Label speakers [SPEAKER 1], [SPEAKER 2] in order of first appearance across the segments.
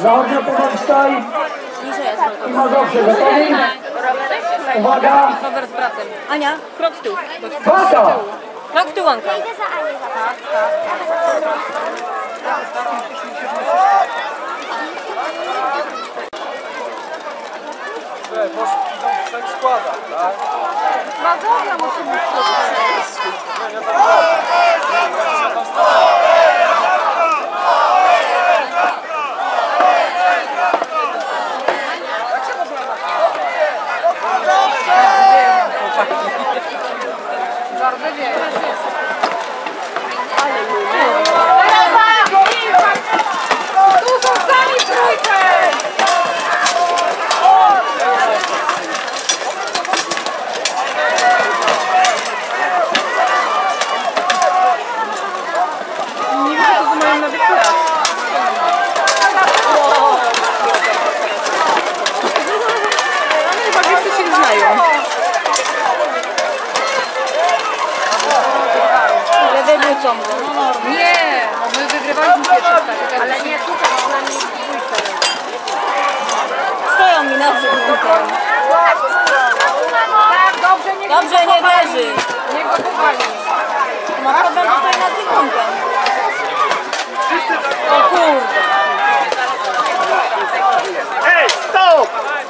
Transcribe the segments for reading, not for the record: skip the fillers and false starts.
[SPEAKER 1] Zachodnia Pomorska i Mazowsze. Gotowi? Uwaga!
[SPEAKER 2] Cover z bratem. Ania, krok w tył.
[SPEAKER 1] Walka!
[SPEAKER 2] Krok w tył, Anka.
[SPEAKER 3] Tak składa, tak?
[SPEAKER 2] Mazowia musi być bardzo wieje. Tu są sami trójkę! Nie wiem, co mają na wykrać. One chyba wszyscy się znają. Wywrócą go. Nie, no my wygrywaliśmy pierwszy start. Ale nie tutaj, przynajmniej dwójkę. Stoją mi na zewnątrz. Dobrze, nie leży. Nie go powali. No problem tutaj na sekundę. O kurde.
[SPEAKER 3] Ej, stop!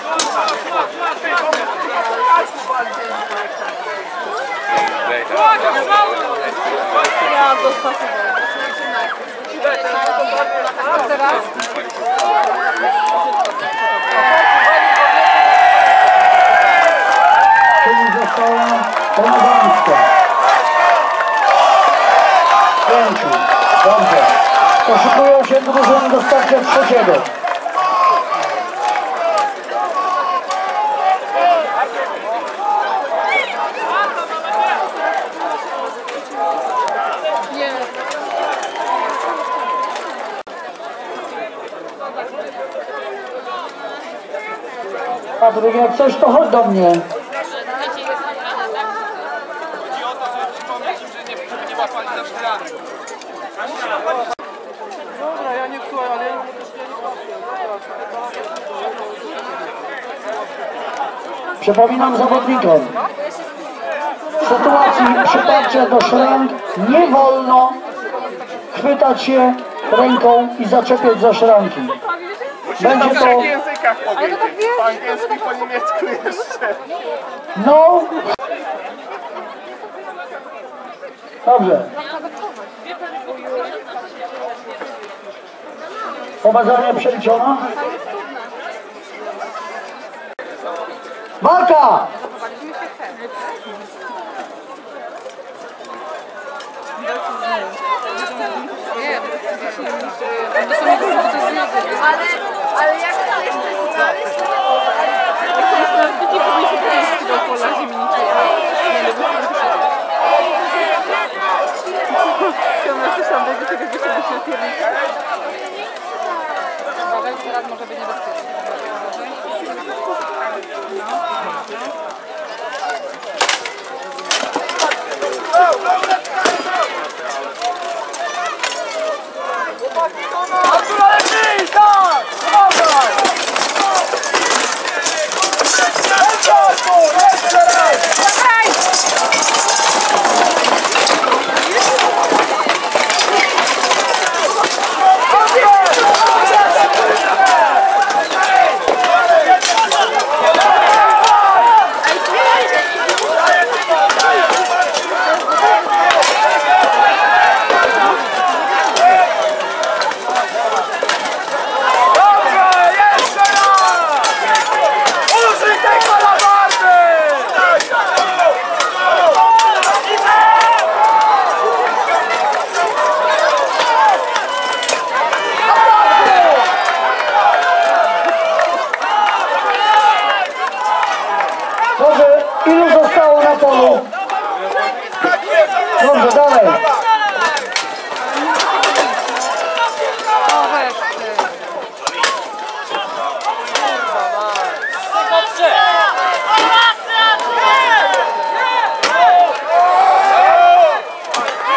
[SPEAKER 2] Ja go spasowałem. Teraz?
[SPEAKER 1] Czyli została Pomorska. 5. Dobrze. Poszukują się drużyny do starcia trzeciego. Patryk, jak coś, to chodź do mnie.
[SPEAKER 3] Chodzi o to, żeby przypomnieć im, żeby nie łapali za szklany. Dobra, ja nie słuchaj, ale ja nie
[SPEAKER 1] Przypominam zawodnikom. W sytuacji przyparcia do szrank nie wolno chwytać się ręką i zaczepiać za szranki. Będzie to...
[SPEAKER 3] w językach powiedzieć. Po angielsku, po niemiecku jeszcze.
[SPEAKER 1] No... Dobrze. Pomazanie przeliczona. Walka!
[SPEAKER 2] Ale jak to jesteś znaleźć, to... Jak to jest na wiki, powinniśmy powiedzieć do pola ziemniczego. Nie, no bo to wyszedł. To nas też tam będzie tego wyszedł się piernika. Uwaga, teraz może być niebezpieczne.
[SPEAKER 1] Dobrze, ilu zostało na polu? Dobrze, dalej.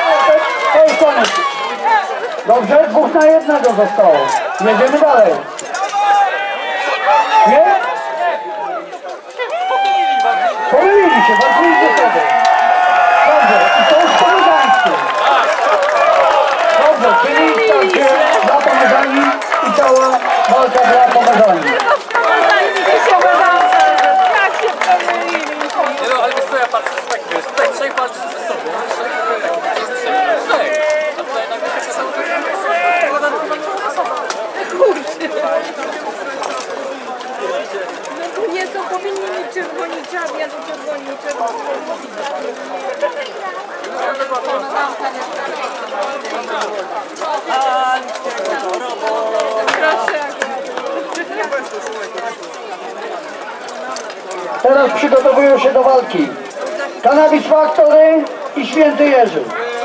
[SPEAKER 1] To jest koniec. Dobrze, 2 na 1 zostało. Jedziemy dalej. Nie? Pomylili się, walczyli ze sobą. Dobrze, i to jest koleżeńskie. Dobrze, czyli starcie dla pomagani i cała walka dla pomagani.
[SPEAKER 2] Jak się pomylili?
[SPEAKER 3] Nie no, ale wiesz co, ja patrzę, że tak wiesz, tutaj trzech walczy ze sobą, trzech. A tutaj nagle się okazało, że woda tylko walczyła ze sobą.
[SPEAKER 2] No to nie, to powinni mieć czerwoni czarni, do czerwoni
[SPEAKER 1] Teraz przygotowują się do walki Cannabis Factory i Święty Jerzy.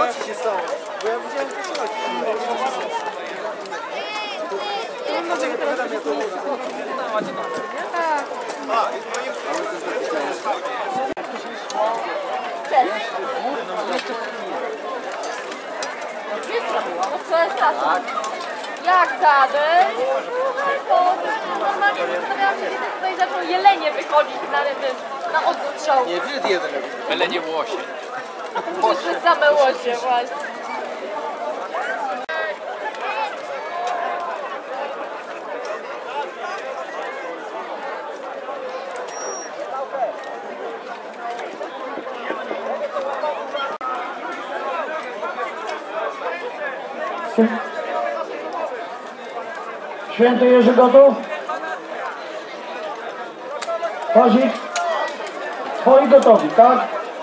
[SPEAKER 2] Jak zadę? To normalnie zastanawiałam się, kiedy tutaj zaczną jelenie wychodzić na odstrzał.
[SPEAKER 3] Nie, wziął jeden. Byle nie łosie.
[SPEAKER 2] Przez same łosie właśnie.
[SPEAKER 1] Święty Jerzy gotów? Kozik? Twoi gotowi, tak?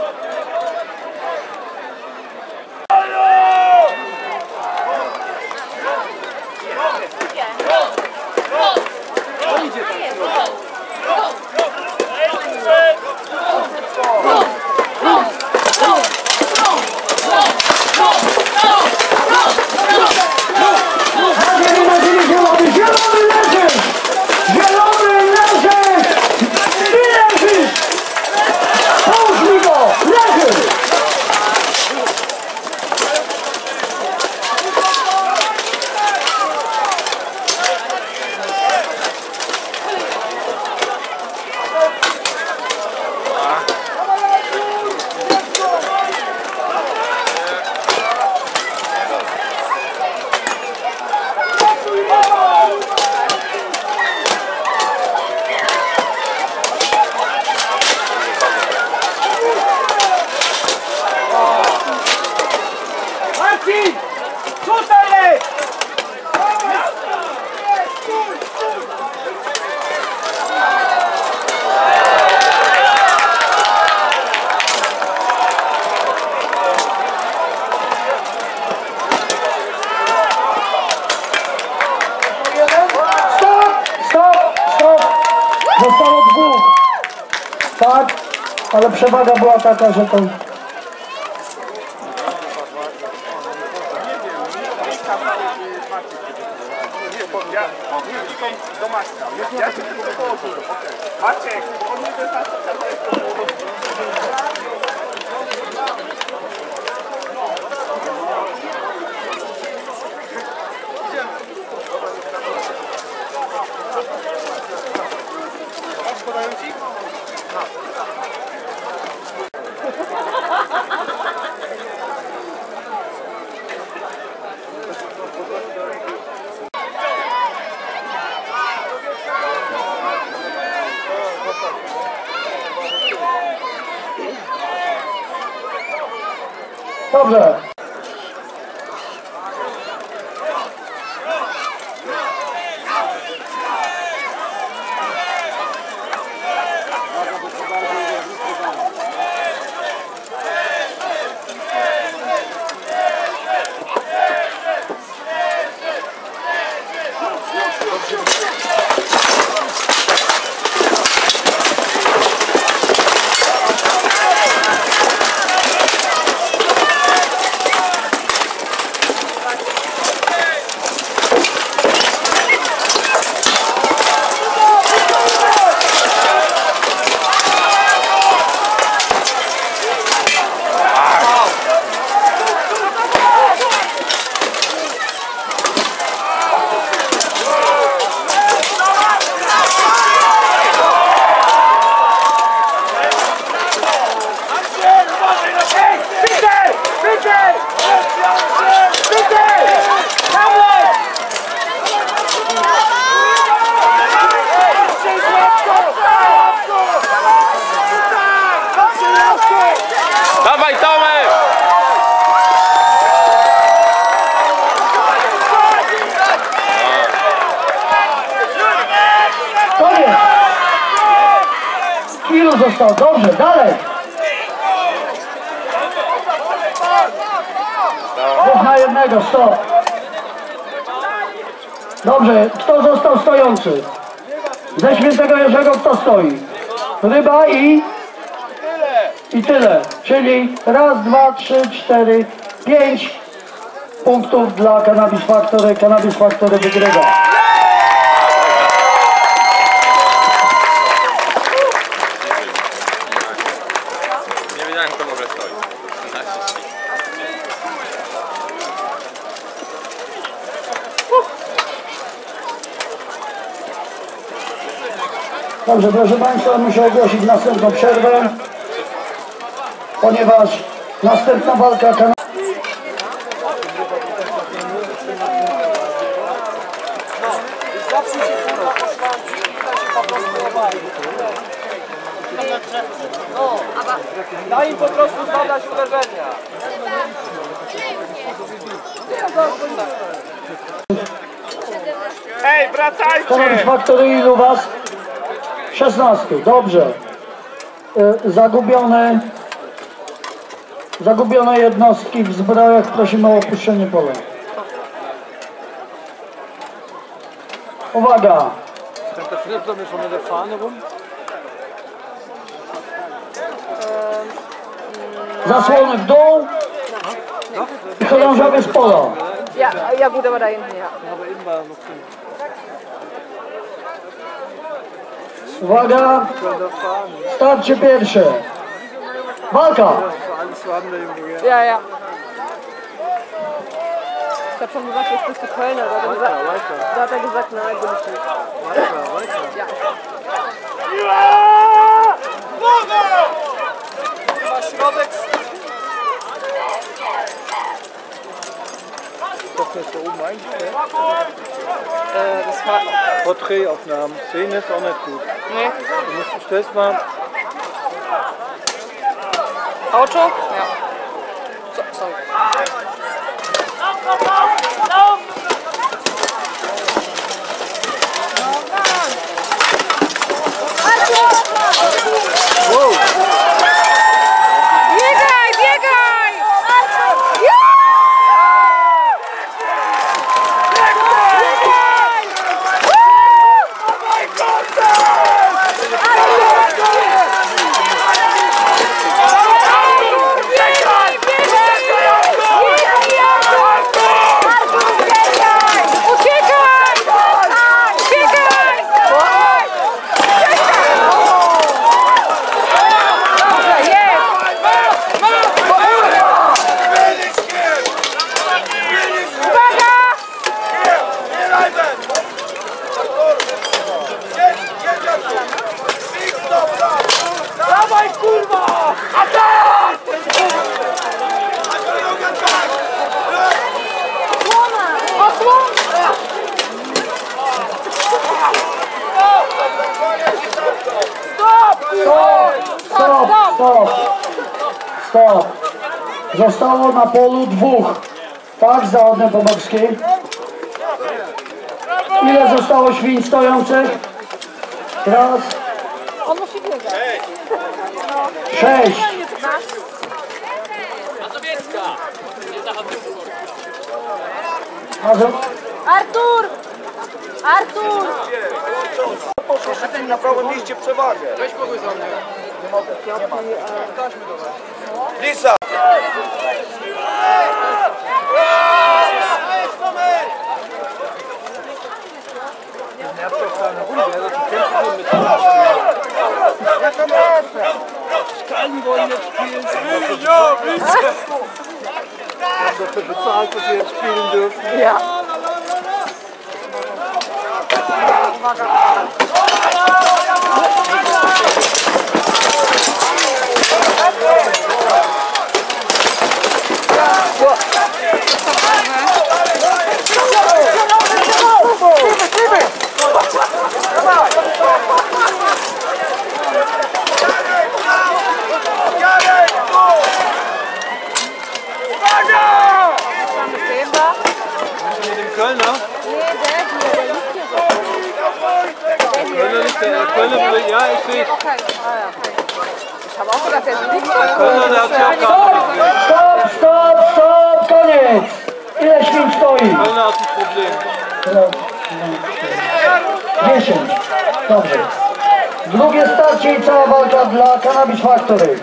[SPEAKER 1] Zostało dwóch. Tak, ale przewaga była taka, że to...
[SPEAKER 3] Maciek! Podają ci?
[SPEAKER 1] Dobrze. Ilu zostało? Dobrze, dalej. 2 na 1, stop. Dobrze, kto został stojący? Ze Świętego Jerzego kto stoi? Ryba i tyle. Czyli raz, 2, 3, 4, 5 punktów dla Cannabis Factory. Cannabis Factory wygrywa.
[SPEAKER 3] Nie wiedziałem, kto może stoi.
[SPEAKER 1] Dobrze, proszę Państwa, muszę ogłosić następną przerwę, ponieważ następna walka
[SPEAKER 4] Daj im po prostu zadać uderzenia. Ej, wracajcie!
[SPEAKER 1] Cannabis Factory, ilu was? 16, dobrze. Zagubione jednostki w zbrojach, prosimy o opuszczenie pola. Uwaga!
[SPEAKER 4] Steht der Philipp da mit von der Fahne rum?
[SPEAKER 1] Zasłony w dół i chorążowie z pola.
[SPEAKER 2] Ja gut, aber da hinten, ja.
[SPEAKER 4] Aber eben war noch drin.
[SPEAKER 1] Uwaga!
[SPEAKER 4] Von der Fahne.
[SPEAKER 1] Starcie pierwsze. Walka!
[SPEAKER 4] Alles haben wir ihm
[SPEAKER 2] Ja, ja. Ich hab schon gesagt, jetzt bist du Kölner. Da hat er gesagt, nein, bin ich nicht. Ja.
[SPEAKER 4] Środek! Das ist da oben eigentlich, ne?
[SPEAKER 2] Das war...
[SPEAKER 4] Porträtaufnahmen. Sehen ist auch nicht gut.
[SPEAKER 2] Nee.
[SPEAKER 4] Du stellst mal.
[SPEAKER 2] Auto? Ja. So, sorry.
[SPEAKER 4] Wow!
[SPEAKER 2] Biegaj, biegaj! Ja!
[SPEAKER 4] Dawaj, kurwa! Atak!
[SPEAKER 1] Stop! Zostało na polu 2. Tak, zawodne pomorskie. Ile zostało świń stojących? Raz.
[SPEAKER 2] On musi biegać.
[SPEAKER 1] 6.
[SPEAKER 3] Mazowiecka! Nie zachodzę.
[SPEAKER 2] Artur! Artur!
[SPEAKER 4] Poszło na prawym mieście przewagę.
[SPEAKER 3] Weź kogoś za mnie.
[SPEAKER 4] Nie mogę, nie ma. Lisa! Skali wollen jetzt spielen. Ja, bitte! Wir haben dafür bezahlt, dass wir jetzt spielen dürfen.
[SPEAKER 2] Ja.
[SPEAKER 4] Mit dem Kölner?
[SPEAKER 2] Nee, der liegt hier so.
[SPEAKER 4] Kölner, ja, ich sehe es.
[SPEAKER 5] Ich habe auch gedacht, der ist nicht
[SPEAKER 4] Kölner, der hat sich auch gar nicht.
[SPEAKER 1] Stop, koniec! Ile świn stoi?
[SPEAKER 4] Kölner hat ein Problem.
[SPEAKER 1] 10. Dobrze. Drugie starcie i cała walka dla Cannabis Factory.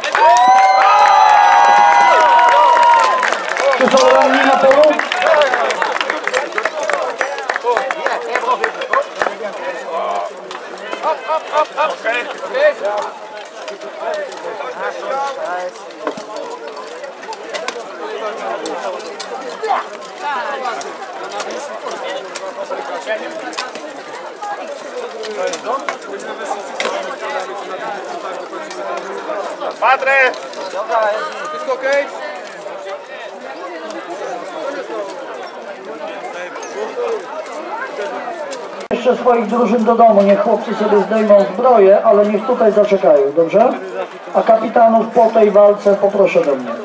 [SPEAKER 1] Czy są ranni na polu?
[SPEAKER 6] Padre!
[SPEAKER 4] Wszystko okej?
[SPEAKER 1] Jeszcze swoich drużyn do domu, niech chłopcy sobie zdejmą zbroję, ale niech tutaj zaczekają, dobrze? A kapitanów po tej walce poproszę do mnie.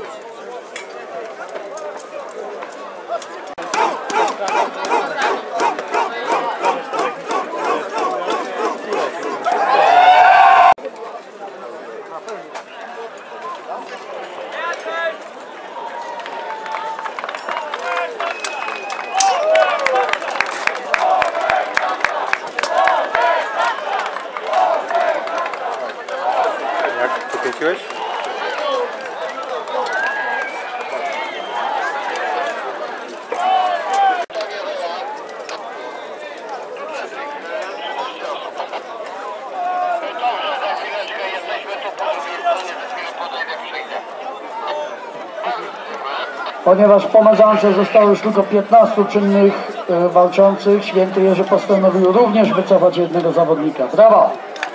[SPEAKER 6] Jak pokręciłeś?
[SPEAKER 1] Ponieważ w pomazance zostało już tylko 15 czynnych walczących, święty Jerzy postanowił również wycofać jednego zawodnika. Brawo!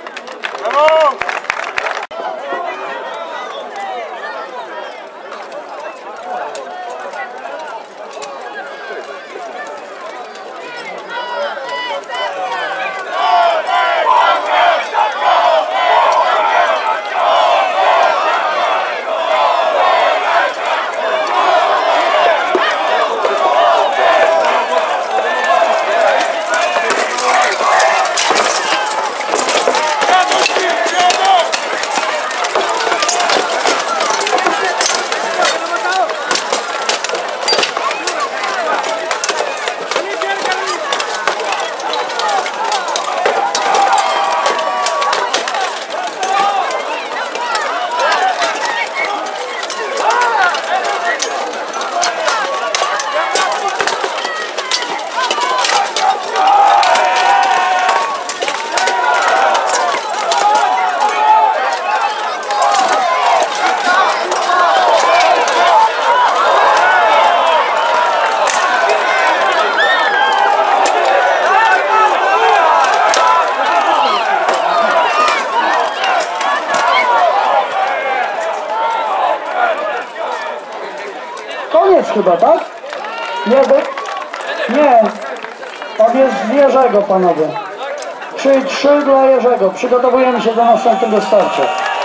[SPEAKER 1] Koniec chyba, tak? Nie, nie. On jest z Jerzego, panowie. 3 dla Jerzego. Przygotowujemy się do następnego starcia.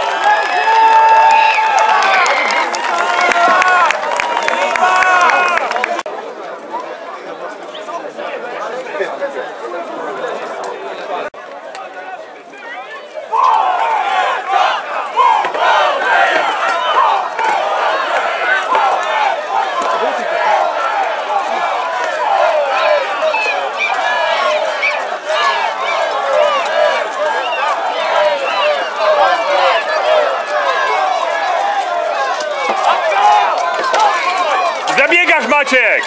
[SPEAKER 6] Zabiegasz, Maciek!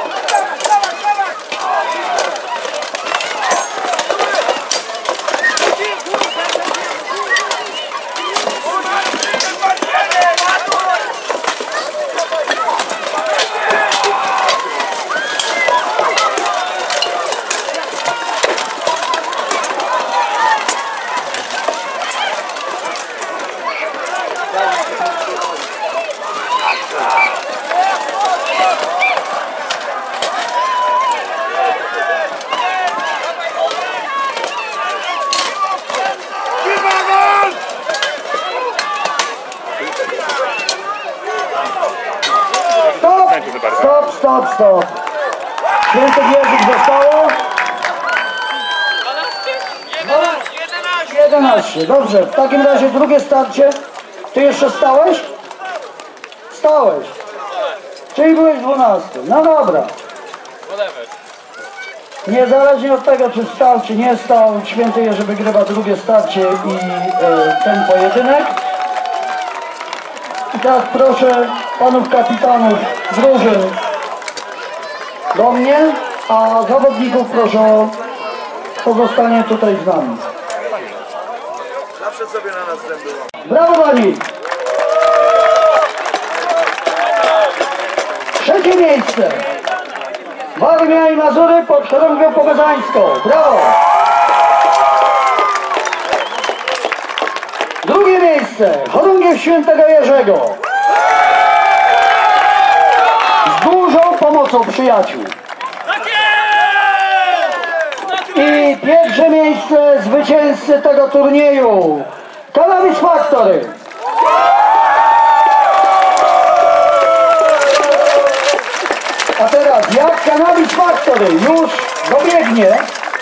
[SPEAKER 1] Stop. Święty Wierzyk zostało.
[SPEAKER 3] 11!
[SPEAKER 1] 11. Dobrze, w takim razie drugie starcie. Ty jeszcze stałeś? Stałeś. Czyli byłeś 12. No dobra. Niezależnie od tego, czy stał, czy nie stał, Święty Jerzy wygrywa drugie starcie i ten pojedynek. I teraz proszę panów kapitanów drużyn do mnie, a zawodników proszę o pozostanie tutaj z nami.
[SPEAKER 4] Zawsze sobie na nas zęby.
[SPEAKER 1] Brawo pani! Trzecie miejsce. Warmia i Mazury pod Chorągią Pogodańską. Brawo! Drugie miejsce. Chorągiew Świętego Jerzego. Z dużą pomocą przyjaciół. I pierwsze miejsce zwycięzcy tego turnieju. Cannabis Factory. A teraz jak Cannabis Factory już dobiegnie,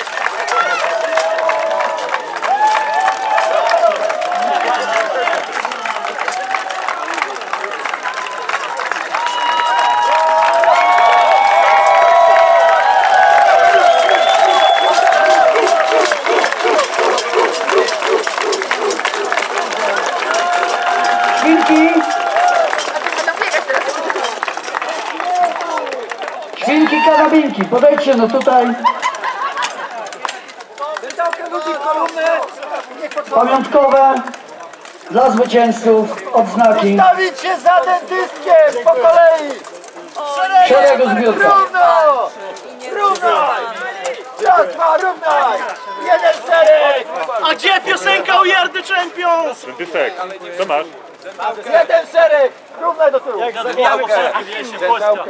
[SPEAKER 1] świnki karabinki, podejdźcie no tutaj. Pamiątkowe dla zwycięzców, odznaki.
[SPEAKER 4] Stawić się za dentystkiem po kolei!
[SPEAKER 1] Szeregu zbiórka.
[SPEAKER 4] Równo! Równaj! Raz, dwa, równaj! Jeden serek!
[SPEAKER 7] A gdzie piosenka We Are The Champions?
[SPEAKER 6] Dysek, co masz?
[SPEAKER 4] Jeden serek! Równaj do tyłu!
[SPEAKER 7] Zabijamy wszystkich, wieje się Polska.
[SPEAKER 2] Jaki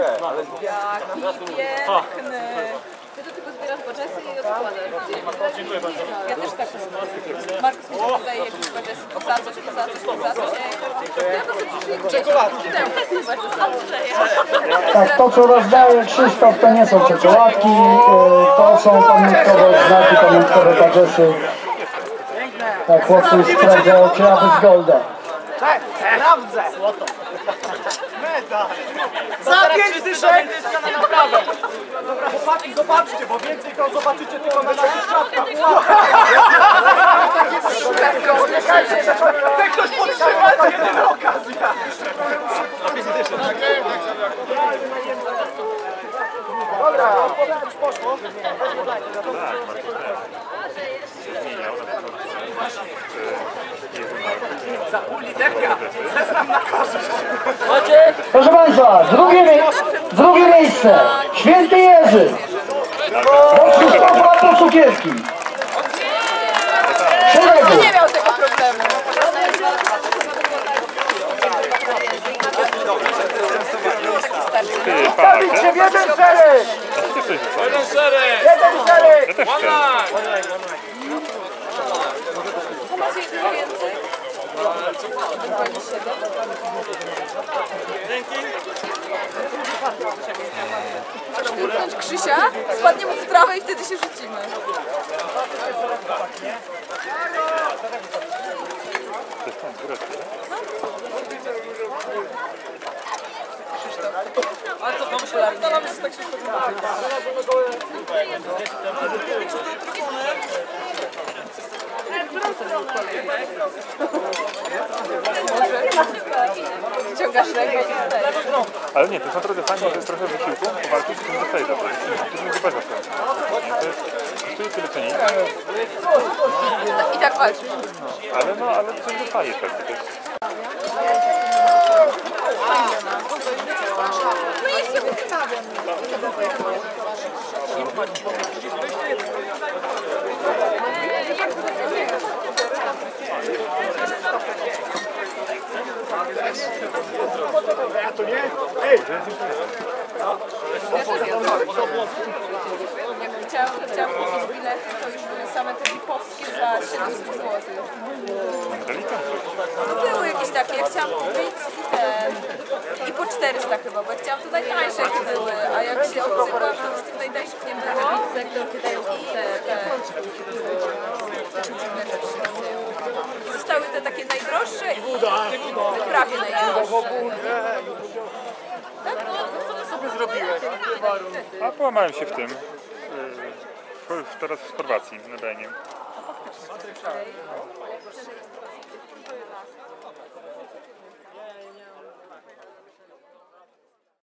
[SPEAKER 2] piękny. Ty to tylko zbierasz poczesy i odkładasz.
[SPEAKER 7] Dziękuję bardzo.
[SPEAKER 2] Ja też tak robię. Markus mi tutaj jakieś poczesy, poza coś. Ja to sobie przyszli czekoladki.
[SPEAKER 1] Tak, to co rozdaje Krzysztof to nie są czekoladki, to są pamiątkowe odznaki, pamiątkowe badżesy. Tak, chłopcy sprawdzają czy aby z golda.
[SPEAKER 4] Sprawdzę! Za 5 dyszek!
[SPEAKER 7] Na naprawę. Chłopaki, zobaczcie, bo więcej to zobaczycie tylko na naszych szafkach. Chce ktoś podtrzymać? Jedyna okazja.
[SPEAKER 4] Dobra!
[SPEAKER 1] Proszę Państwa, drugie miejsce. Święty Jerzy. Od Krzysztofa po cukierki. Szeregu.
[SPEAKER 5] Nie miał tego problemu.
[SPEAKER 4] Stawić się w jeden szereg!
[SPEAKER 3] Jeden szereg!
[SPEAKER 4] Jeden szereg!
[SPEAKER 5] Szturchnąć Krzysia, spadnie mu w trawę i wtedy się rzucimy. Ale co popularnie? No, że tak się Ściągasz rękę i wstaje.
[SPEAKER 6] Ale nie, to jest naprawdę fajnie, że jest trochę wysiłku, powalczyć z tym zostaje za to. To jest nie bez sensu. To jest, kosztuje tyle ceni,
[SPEAKER 5] I tak walczysz.
[SPEAKER 6] ale coś dostajesz tak. To jest...
[SPEAKER 5] No jeszcze wystawiam. Chciałam kupić bilety, to już były same te lipowskie za 700 zł. Były jakieś takie, ja chciałam kupić i po 400 chyba, bo ja chciałam to najtańsze jakie były, a jak się odsypam, to już tych najtańszych nie było. I te dziwne rzeczy się dzieją. te takie najdroższe i prawie najdroższe.
[SPEAKER 3] Co sobie zrobiłeś?
[SPEAKER 6] A połamałem się w tym. Teraz w Chorwacji, na Benie.